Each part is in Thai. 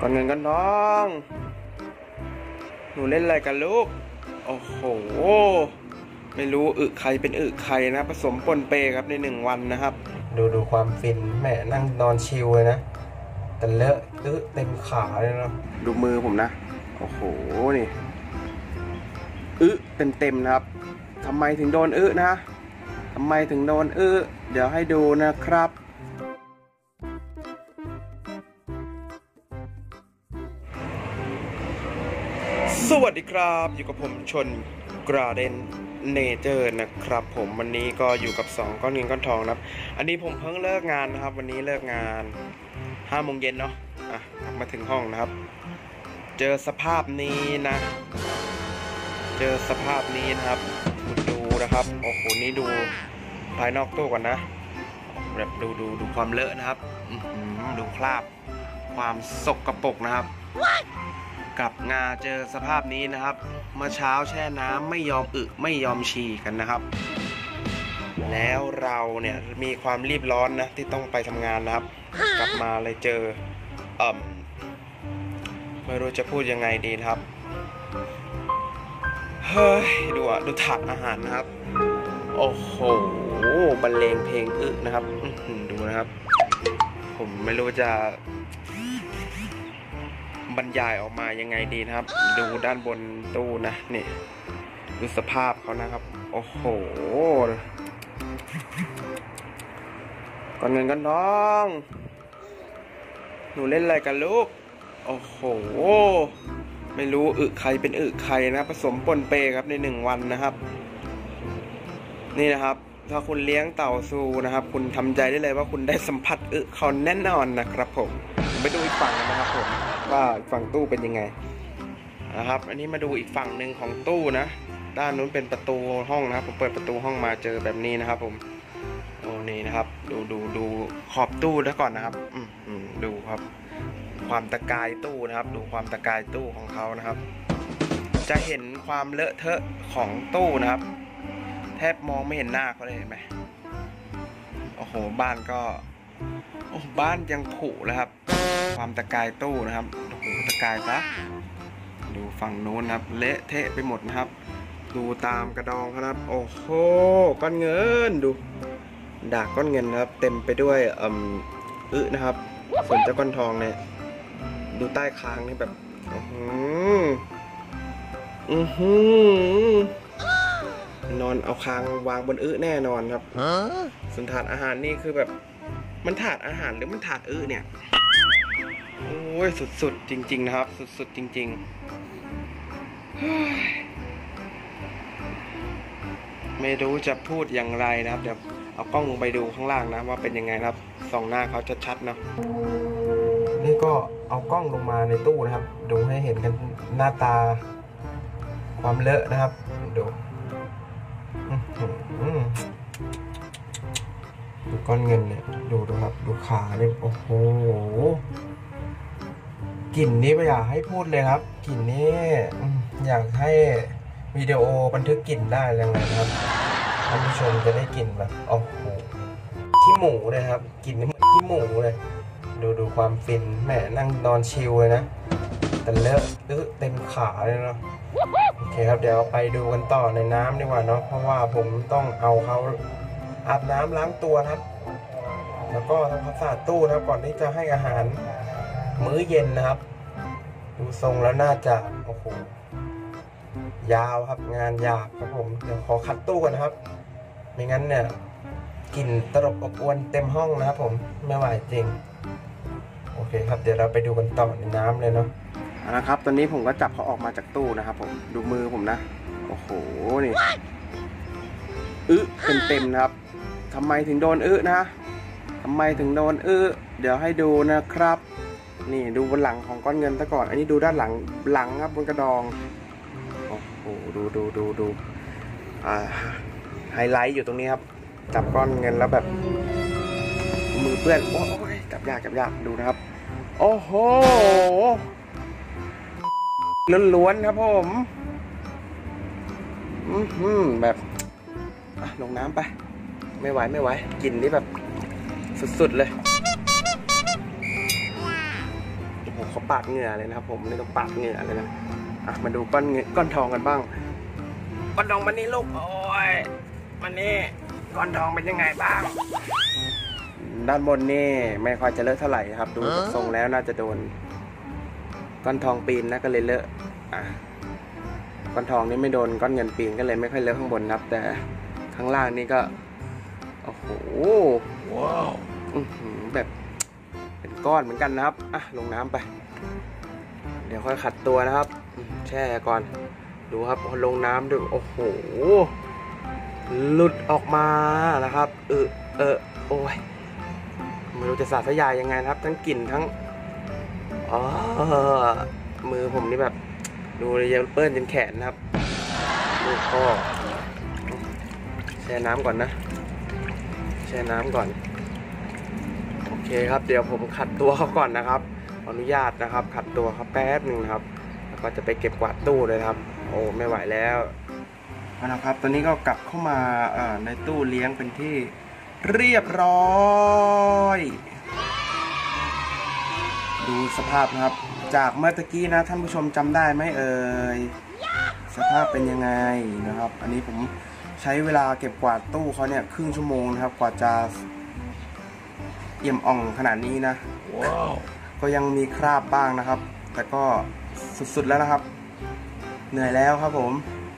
ก่อนเงินกันน้องหนูเล่นอะไรกันลูกโอ้โหไม่รู้ใครเป็นใครนะผสมปนเปครับใน1 วันนะครับดูความฟินแม่นั่งนอนชิลเลยนะแต่เลอะเต็มขาเลยเนาะดูมือผมนะโอ้โหนี่เต็มนะครับทำไมถึงโดนนะทำไมถึงโดนเดี๋ยวให้ดูนะครับสวัสดีครับอยู่กับผมชนกราเดนเนเจอร์นะครับผมวันนี้ก็อยู่กับ2ก้อนเงินก้อนทองนะครับอันนี้ผมเพิ่งเลิกงานนะครับวันนี้เลิกงาน5 โมงเย็นเนาะกลับมาถึงห้องนะครับเจอสภาพนี้นะคุณดูนะครับโอ้โหนี่ดูภายนอกตู้ก่อนนะแบบดูความเลอะนะครับดูคราบความสกปรกนะครับกลับงาเจอสภาพนี้นะครับเมื่อเช้าแช่น้ำไม่ยอมไม่ยอมฉี่กันนะครับแล้วเราเนี่ยมีความรีบร้อนนะที่ต้องไปทำงานนะครับกลับมาเลยเจอไม่รู้จะพูดยังไงดีนะครับเฮ้ยดูถาดอาหารนะครับโอ้โหบรรเลงเพลงนะครับดูนะครับผมไม่รู้จะบรรยายออกมายังไงดีนะครับดูด้านบนตู้นะนี่ดูสภาพเขานะครับโอ้โหก่อนเงินกันน้องหนูเล่นอะไรกันลูกโอ้โหไม่รู้ใครเป็นใครนะผสมปนเปครับใน1 วันนะครับนี่นะครับถ้าคุณเลี้ยงเต่าซูนะครับคุณทำใจได้เลยว่าคุณได้สัมผัสเขาแน่นอนนะครับผมไปดูอีกฝั่งกันนะครับผมว่าฝั่งตู้เป็นยังไงนะครับอันนี้มาดูอีกฝั่งหนึ่งของตู้นะด้านนู้นเป็นประตูห้องนะครับผมเปิดประตูห้องมาเจอแบบนี้นะครับผมโอ้นี่นะครับดูขอบตู้แล้วก่อนนะครับดูครับความตะกายตู้นะครับดูความตะกายตู้ของเขานะครับจะเห็นความเลอะเทอะของตู้นะครับแทบมองไม่เห็นหน้าเขาเลยเห็นไหมโอ้โหบ้านก็บ้านยังผุแล้วครับความตะกายตู้นะครับโอ้โหตะกายซะดูฝั่งนู้นครับเละเทะไปหมดนะครับดูตามกระดองครับโอ้โหก้อนเงินดูดากก้อนเงินนะครับเต็มไปด้วยนะครับส่วนเจ้าก้อนทองเนี่ยดูใต้คางนี่แบบนอนเอาคางวางบนแน่นอนครับส่วนถาดอาหารนี่คือแบบมันถาดอาหารหรือมันถาดเนี่ยโอ้ยสุดๆจริงๆนะครับสุดๆจริงๆไม่รู้จะพูดอย่างไรนะครับเดี๋ยวเอากล้องลงไปดูข้างล่างนะว่าเป็นยังไงครับส่องหน้าเขาชัดๆเนาะนี่ก็เอากล้องลงมาในตู้นะครับดูให้เห็นกันหน้าตาความเลอะนะครับดูก้อนเงินเนี่ยดูครับดูขาเนี่ยโอ้โหกลิ่นนี้ไม่อยากให้พูดเลยครับกลิ่นนี้อยากให้วิดีโอบันทึกกลิ่นได้ยังไงครับท่านผู้ชมจะได้กลิ่นแบบโอ้โหขี้หมูเลยครับกลิ่นเหมือนขี้หมูเลยดูความฟินแม่นั่งนอนชิลเลยนะแต่เลอะเต็มขาเลยเนาะโอเคครับเดี๋ยวไปดูกันต่อในน้ำดีกว่าเนาะเพราะว่าผมต้องเอาเขาอาบน้ำล้างตัวครับแล้วก็ทำความสะอาดตู้นะครับก่อนที่จะให้อาหารมื้อเย็นนะครับดูทรงแล้วน่าจะโอ้โหยาวครับงานยากครับผมเดี๋ยวขอขัดตู้ก่อนนะครับไม่งั้นเนี่ยกลิ่นตลบอบอวนเต็มห้องนะครับผมไม่ไหวจริงโอเคครับเดี๋ยวเราไปดูกันต่อในน้ำเลยเนาะนะครับตอนนี้ผมก็จับเขาออกมาจากตู้นะครับผมดูมือผมนะโอ้โหนี่เต็มนะครับทำไมถึงโดนนะทำไมถึงโดนเดี๋ยวให้ดูนะครับนี่ดูบนหลังของก้อนเงินซะก่อนอันนี้ดูด้านหลังครับบนกระดองโอ้โหดูไฮไลท์อยู่ตรงนี้ครับจับก้อนเงินแล้วแบบมือเปื้อนโอ้ยจับยากดูนะครับโอ้โหล้วนๆครับผมแบบลงน้ำไปไม่ไหวกลิ่นนี่แบบสุดๆเลยโอ้โหเขาปาดเหงื่อเลยนะครับผมนี่ต้องปาดเหงื่อเลยนะมาดูก้อนทองกันบ้างก้อนทองมันนี่ลูกโอ้ยมันนี่ก้อนทองเป็นยังไงบ้างด้านบนนี่ไม่ค่อยจะเลอะเท่าไหร่ครับดูทรงแล้วน่าจะโดนก้อนทองปีนนะก็เลยเลอะก้อนทองนี่ไม่โดนก้อนเงินปีนก็เลยไม่ค่อยเลอะข้างบนครับแต่ข้างล่างนี่ก็โอ้โหว้าวแบบเป็นก้อนเหมือนกันนะครับลงน้ำไปเดี๋ยวค่อยขัดตัวนะครับแช่ก่อนดูครับพอลงน้ำดูโอ้โหหลุดออกมานะครับโอ้ยไม่รู้จะสาธยายยังไงครับทั้งกลิ่นทั้งมือผมนี่แบบดูเลยยังเปื้อนจนแขนนะครับลูกพ่อแช่น้ำก่อนนะแช่น้ำก่อนโอเคครับเดี๋ยวผมขัดตัวเขาก่อนนะครับขออนุญาตนะครับขัดตัวเขาแป๊บหนึ่งครับแล้วก็จะไปเก็บกวาดตู้เลยครับโอ้ไม่ไหวแล้วนะครับตอนนี้ก็กลับเข้ามาในตู้เลี้ยงเป็นที่เรียบร้อยดูสภาพนะครับจากเมื่อกี้นะท่านผู้ชมจำได้ไหมเอ่ยสภาพเป็นยังไงนะครับอันนี้ผมใช้เวลาเก็บกวาดตู้เขาเนี่ยครึ่งชั่วโมงนะครับกว่าจะเอี่ยมอ่องขนาดนี้นะว้าวก็ยังมีคราบบ้างนะครับแต่ก็สุดๆแล้วนะครับเหนื่อยแล้วครับผม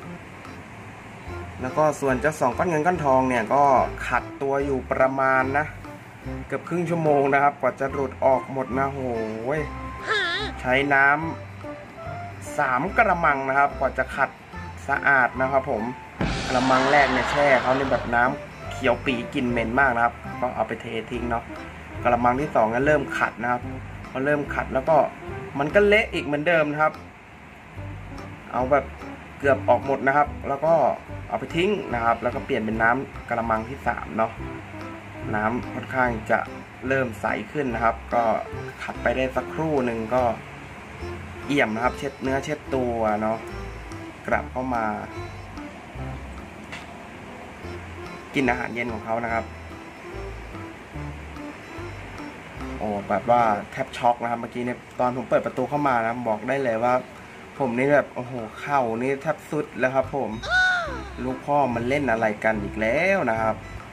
แล้วก็ส่วนเจ้า2ก้อนเงินก้อนทองเนี่ยก็ขัดตัวอยู่ประมาณนะเกือบครึ่งชั่วโมงนะครับกว่าจะหลุดออกหมดนะโหยใช้น้ำ3กระมังนะครับกว่าจะขัดสะอาดนะครับผมกระมังแรกเนี่ยแช่เขาในแบบน้ำเขียวปีกลิ่นเหม็นมากนะครับก็เอาไปเททิ้งเนาะกระมังที่2ก็เริ่มขัดนะครับพอเริ่มขัดแล้วก็มันก็เละอีกเหมือนเดิมนะครับเอาแบบเกือบออกหมดนะครับแล้วก็เอาไปทิ้งนะครับแล้วก็เปลี่ยนเป็นน้ำกระมังที่3เนาะน้ำค่อนข้างจะเริ่มใสขึ้นนะครับก็ขัดไปได้สักครู่หนึ่งก็เอี่ยมนะครับเช็ดเนื้อเช็ดตัวเนาะกลับเข้ามากินอาหารเย็นของเขานะครับโอ้แบบว่าแทบช็อกนะครับเมื่อกี้เนี่ยตอนผมเปิดประตูเข้ามานะบอกได้เลยว่าผมนี่แบบโอ้โหเข่านี่แทบสุดแล้วครับผมลูกพ่อมันเล่นอะไรกันอีกแล้วนะครับ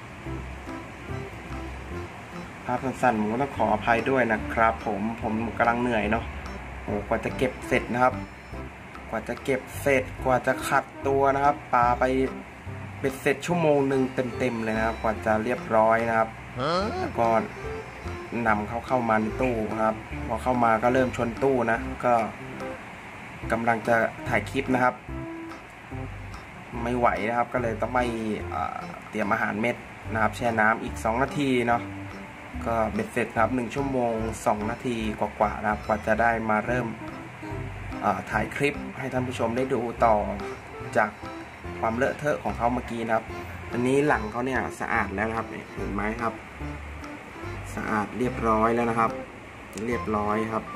ภาพสั้นๆผมก็ต้องขออภัยด้วยนะครับผมกำลังเหนื่อยเนาะโอ้กว่าจะเก็บเสร็จนะครับกว่าจะเก็บเสร็จกว่าจะขัดตัวนะครับปาไปเป็นเสร็จชั่วโมงหนึ่งเต็มๆเลยนะครับกว่าจะเรียบร้อยนะครับแล้วก็นำเข้ามาในตู้ครับพอเข้ามาก็เริ่มชนตู้นะก็กำลังจะถ่ายคลิปนะครับไม่ไหวนะครับก็เลยต้องไปเตรียมอาหารเม็ดนะครับแช่น้ำอีก2นาทีเนาะก็เบ็ดเสร็จครับ1ชั่วโมง2นาทีกว่าๆนะครับกว่าจะได้มาเริ่มถ่ายคลิปให้ท่านผู้ชมได้ดูต่อจากความเลอะเทอะของเขาเมื่อกี้นะครับอันนี้หลังเขาเนี่ยสะอาดแล้วนะครับเห็นไหมครับสะอาดเรียบร้อยแล้วนะครับเรียบร้อยครับ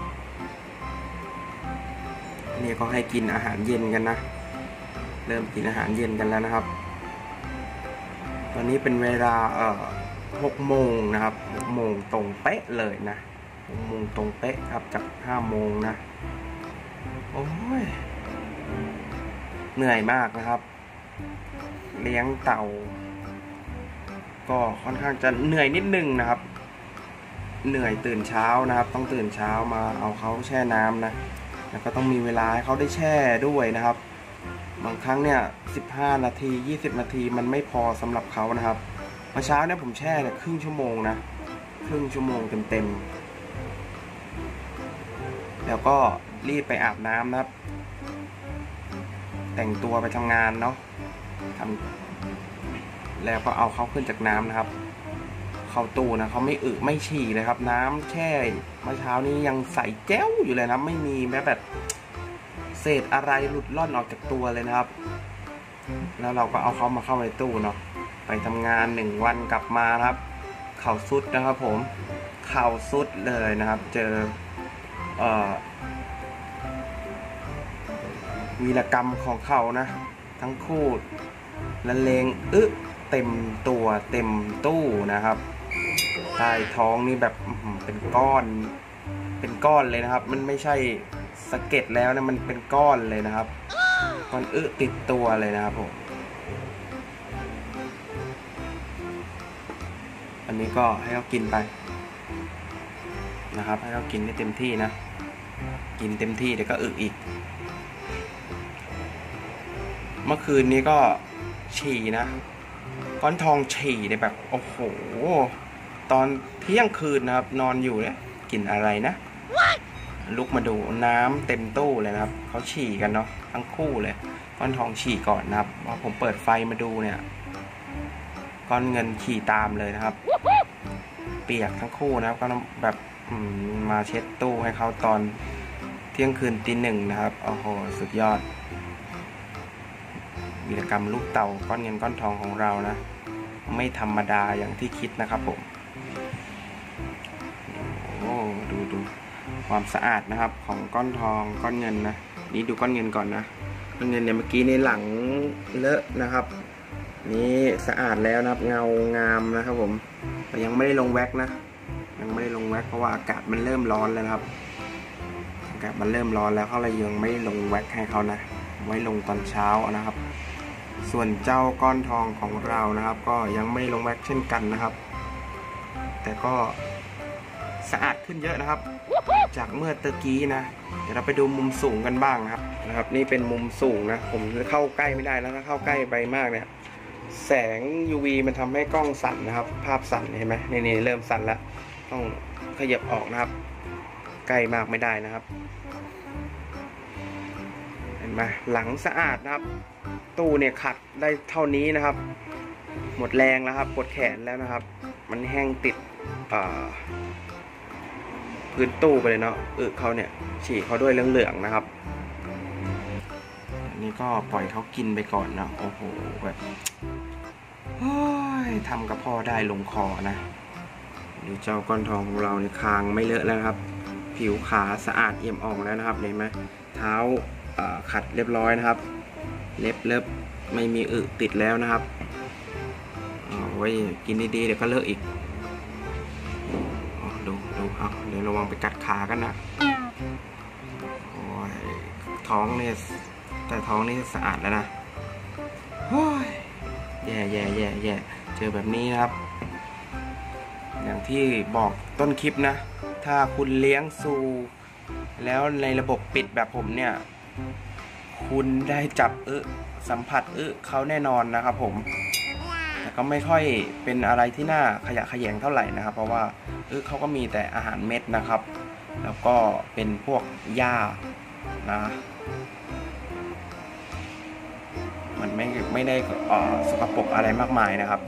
นี่ก็ให้กินอาหารเย็นกันนะเริ่มกินอาหารเย็นกันแล้วนะครับตอนนี้เป็นเวลา6 โมงนะครับ6 โมงตรงเป๊ะเลยนะ6 โมงตรงเป๊ะครับจาก5 โมงนะโอ้ยเหนื่อยมากนะครับเลี้ยงเต่าก็ค่อนข้างจะเหนื่อยนิดนึงนะครับเหนื่อยตื่นเช้านะครับต้องตื่นเช้ามาเอาเขาแช่น้ำนะแล้วก็ต้องมีเวลาให้เขาได้แช่ด้วยนะครับบางครั้งเนี่ย15 นาที20 นาทีมันไม่พอสำหรับเขานะครับเมื่อเช้าเนี่ยผมแช่เนี่ยครึ่งชั่วโมงนะครึ่งชั่วโมงเต็มๆแล้วก็รีบไปอาบน้ำนะครับแต่งตัวไปทำงานเนาะแล้วก็เอาเขาขึ้นจากน้ำนะครับเข้าตู้นะเขาไม่อึไม่ฉี่เลยครับน้ำแช่เมื่อเช้านี้ยังใสแจ้วอยู่เลยนะไม่มีแม้แบบเศษอะไรหลุดล่อนออกจากตัวเลยนะครับแล้วเราก็เอาเขามาเข้าในตู้เนาะไปทำงาน1 วันกลับมาครับเข่าสุดนะครับผมเข่าสุดเลยนะครับเจอวีรกรรมของเขานะทั้งคู่ละเลงเต็มตัวเต็มตู้นะครับใต้ท้องนี่แบบเป็นก้อนเป็นก้อนเลยนะครับมันไม่ใช่สะเก็ดแล้วนะมันเป็นก้อนเลยนะครับก้อนติดตัวเลยนะครับผมอันนี้ก็ให้เขากินไปนะครับให้เขากินได้เต็มที่นะกินเต็มที่เดี๋ยวก็อีกเมื่อคืนนี้ก็ฉี่นะก้อนทองฉี่เลยแบบโอ้โหตอนเที่ยงคืนนะครับนอนอยู่เนี่ยกินอะไรนะลุกมาดูน้ำเต็มตู้เลยนะครับเขาฉี่กันเนาะทั้งคู่เลยก้อนทองฉี่ก่อนนะครับพอผมเปิดไฟมาดูเนี่ยก้อนเงินฉี่ตามเลยนะครับเปียกทั้งคู่นะครับก็แบบมาเช็ดตู้ให้เขาตอนเที่ยงคืนตี 1นะครับโอ้โหสุดยอดวีรกรรมลูกเต่าก้อนเงินก้อนทองของเรานะไม่ธรรมดาอย่างที่คิดนะครับผมโอ้ดูความสะอาดนะครับของก้อนทองก้อนเงินนะนี่ดูก้อนเงินก่อนนะก้อนเงินเนี่ยเมื่อกี้ในหลังเลอะนะครับนี่สะอาดแล้วนะครับเงางามนะครับผมแต่ยังไม่ได้ลงแว็กนะยังไม่ได้ลงแว็กเพราะว่าอากาศมันเริ่มร้อนแล้วครับอากาศมันเริ่มร้อนแล้วเขาเลยยังไม่ลงแว็กให้เขานะไว้ลงตอนเช้านะครับส่วนเจ้าก้อนทองของเรานะครับก็ยังไม่ลงแว็กเช่นกันนะครับแต่ก็สะอาดขึ้นเยอะนะครับจากเมื่อตะกี้นะเดี๋ยวเราไปดูมุมสูงกันบ้างนะครับนี่เป็นมุมสูงนะผมจะเข้าใกล้ไม่ได้แล้วถ้าเข้าใกล้ไปมากเนี่ยแสง UV มันทำให้กล้องสั่นนะครับภาพสั่นเห็นไหมนี่เริ่มสั่นแล้วต้องขยับออกนะครับใกล้มากไม่ได้นะครับเห็นไหมหลังสะอาดนะครับตู้เนี่ยขัดได้เท่านี้นะครับหมดแรงแล้วครับปวดแขนแล้วนะครับมันแห้งติดพื้นตู้ไปเลยเนาะเขาเนี่ยฉี่เขาด้วยเหลืองๆนะครับอันนี้ก็ปล่อยเขากินไปก่อนนะโอ้โหแบบทำกับพ่อได้ลงคอนะดูเจ้าก้อนทองของเราเนี่ยคางไม่เลอะแล้วครับผิวขาสะอาดเอี่ยมอ่องแล้วนะครับเห็นไหมเท้าขัดเรียบร้อยนะครับเล็บไม่มีติดแล้วนะครับไว้กินดีๆเดี๋ยวก็เลอะอีกดูเอาเดี๋ยวระวังไปกัดขากันนะโอ้ยท้องเนี่ยแต่ท้องนี่สะอาดแล้วนะโอ้ยแย่เจอแบบนี้นะครับอย่างที่บอกต้นคลิปนะถ้าคุณเลี้ยงซูแล้วในระบบปิดแบบผมเนี่ยคุณได้จับสัมผัสเขาแน่นอนนะครับผมแต่ก็ไม่ค่อยเป็นอะไรที่น่าขยะแขยงเท่าไหร่นะครับเพราะว่าเขาก็มีแต่อาหารเม็ดนะครับแล้วก็เป็นพวกหญ้านะมันไม่ได้สกปรกอะไรมากมายนะครับ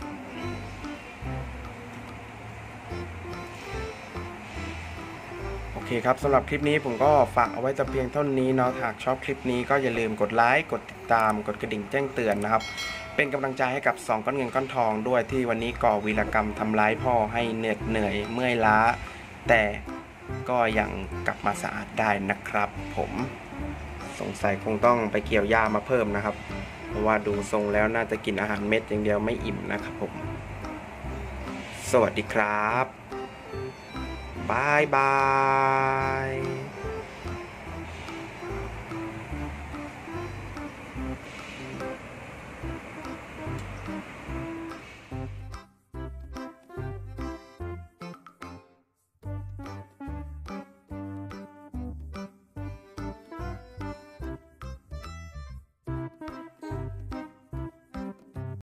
โอเคครับสำหรับคลิปนี้ผมก็ฝากเอาไว้แต่เพียงเท่านี้เนาะหากชอบคลิปนี้ก็อย่าลืมกดไลค์กดติดตามกดกระดิ่งแจ้งเตือนนะครับเป็นกำลังใจให้กับ2ก้อนเงินก้อนทองด้วยที่วันนี้ก่อวีรกรรมทำร้ายพ่อให้เหนื่อยเมื่อยล้าแต่ก็ยังกลับมาสะอาดได้นะครับผมสงสัยคงต้องไปเกี่ยวหญ้ามาเพิ่มนะครับเพราะว่าดูทรงแล้วน่าจะกินอาหารเม็ดอย่างเดียวไม่อิ่มนะครับผมสวัสดีครับบาย